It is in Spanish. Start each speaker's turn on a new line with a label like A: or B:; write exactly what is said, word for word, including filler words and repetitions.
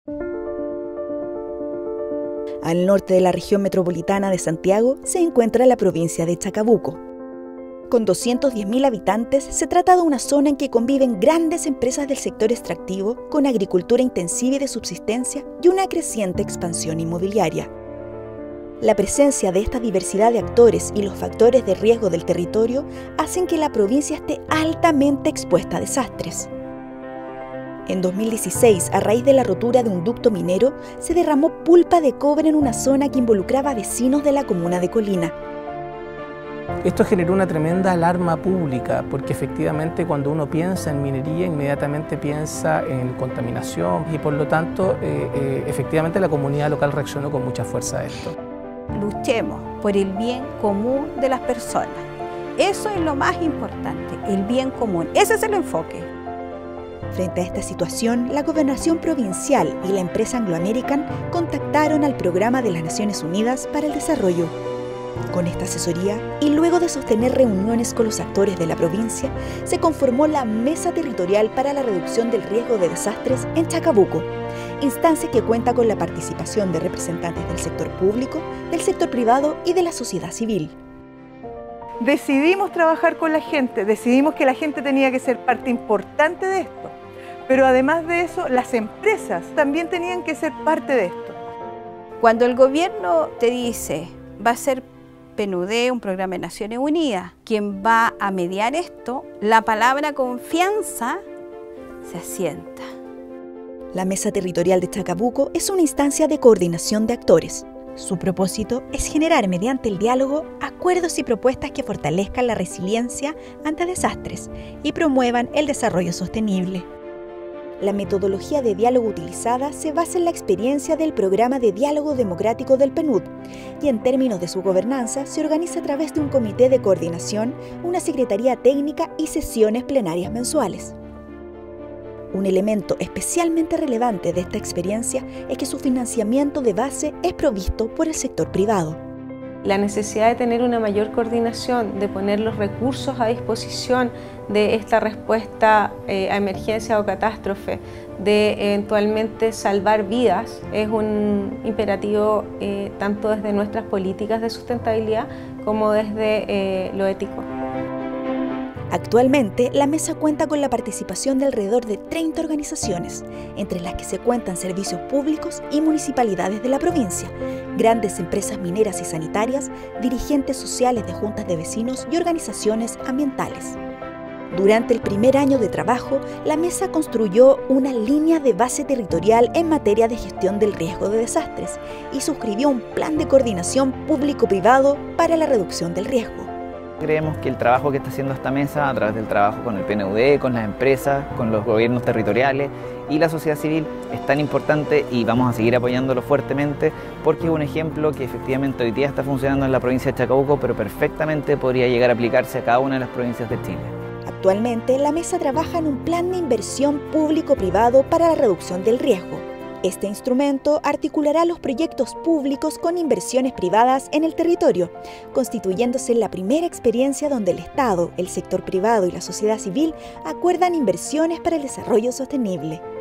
A: Al norte de la región metropolitana de Santiago se encuentra la provincia de Chacabuco. Con doscientos diez mil habitantes, se trata de una zona en que conviven grandes empresas del sector extractivo con agricultura intensiva y de subsistencia y una creciente expansión inmobiliaria. La presencia de esta diversidad de actores y los factores de riesgo del territorio hacen que la provincia esté altamente expuesta a desastres. En dos mil dieciséis, a raíz de la rotura de un ducto minero, se derramó pulpa de cobre en una zona que involucraba a vecinos de la comuna de Colina.
B: Esto generó una tremenda alarma pública, porque efectivamente cuando uno piensa en minería, inmediatamente piensa en contaminación y por lo tanto, eh, eh, efectivamente la comunidad local reaccionó con mucha fuerza a esto.
C: Luchemos por el bien común de las personas. Eso es lo más importante, el bien común. Ese es el enfoque.
A: Frente a esta situación, la Gobernación Provincial y la empresa Anglo American contactaron al Programa de las Naciones Unidas para el Desarrollo. Con esta asesoría, y luego de sostener reuniones con los actores de la provincia, se conformó la Mesa Territorial para la Reducción del Riesgo de Desastres en Chacabuco, instancia que cuenta con la participación de representantes del sector público, del sector privado y de la sociedad civil.
D: Decidimos trabajar con la gente, decidimos que la gente tenía que ser parte importante de esto, pero además de eso, las empresas también tenían que ser parte de esto.
C: Cuando el gobierno te dice, va a ser P N U D, un programa de Naciones Unidas, quien va a mediar esto, la palabra confianza se asienta.
A: La Mesa Territorial de Chacabuco es una instancia de coordinación de actores. Su propósito es generar mediante el diálogo acuerdos y propuestas que fortalezcan la resiliencia ante desastres y promuevan el desarrollo sostenible. La metodología de diálogo utilizada se basa en la experiencia del Programa de Diálogo Democrático del P N U D y en términos de su gobernanza se organiza a través de un comité de coordinación, una secretaría técnica y sesiones plenarias mensuales. Un elemento especialmente relevante de esta experiencia es que su financiamiento de base es provisto por el sector privado.
E: La necesidad de tener una mayor coordinación, de poner los recursos a disposición de esta respuesta eh, a emergencia o catástrofe, de eventualmente salvar vidas, es un imperativo eh, tanto desde nuestras políticas de sustentabilidad como desde eh, lo ético.
A: Actualmente, la mesa cuenta con la participación de alrededor de treinta organizaciones, entre las que se cuentan servicios públicos y municipalidades de la provincia, grandes empresas mineras y sanitarias, dirigentes sociales de juntas de vecinos y organizaciones ambientales. Durante el primer año de trabajo, la mesa construyó una línea de base territorial en materia de gestión del riesgo de desastres y suscribió un plan de coordinación público-privado para la reducción del riesgo.
F: Creemos que el trabajo que está haciendo esta mesa, a través del trabajo con el P N U D, con las empresas, con los gobiernos territoriales y la sociedad civil, es tan importante y vamos a seguir apoyándolo fuertemente porque es un ejemplo que efectivamente hoy día está funcionando en la provincia de Chacabuco, pero perfectamente podría llegar a aplicarse a cada una de las provincias de Chile.
A: Actualmente, la mesa trabaja en un plan de inversión público-privado para la reducción del riesgo. Este instrumento articulará los proyectos públicos con inversiones privadas en el territorio, constituyéndose la primera experiencia donde el Estado, el sector privado y la sociedad civil acuerdan inversiones para el desarrollo sostenible.